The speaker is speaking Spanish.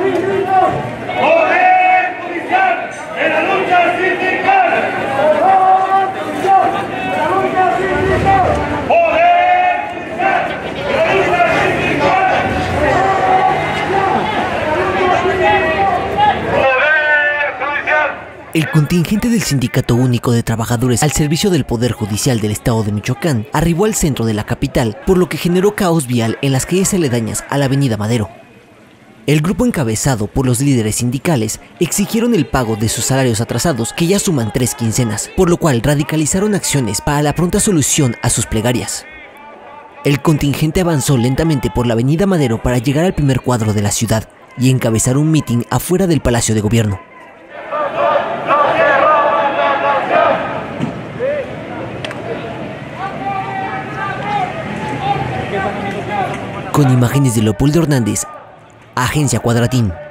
Poder judicial de la lucha sindical. Poder judicial de la lucha sindical. Poder judicial. El contingente del Sindicato Único de Trabajadores al servicio del Poder Judicial del Estado de Michoacán arribó al centro de la capital, por lo que generó caos vial en las calles aledañas a la avenida Madero. El grupo, encabezado por los líderes sindicales, exigieron el pago de sus salarios atrasados, que ya suman 3 quincenas, por lo cual radicalizaron acciones para la pronta solución a sus plegarias. El contingente avanzó lentamente por la avenida Madero para llegar al primer cuadro de la ciudad y encabezar un mitin afuera del Palacio de Gobierno. Con imágenes de Leopoldo Hernández, Agencia Cuadratín.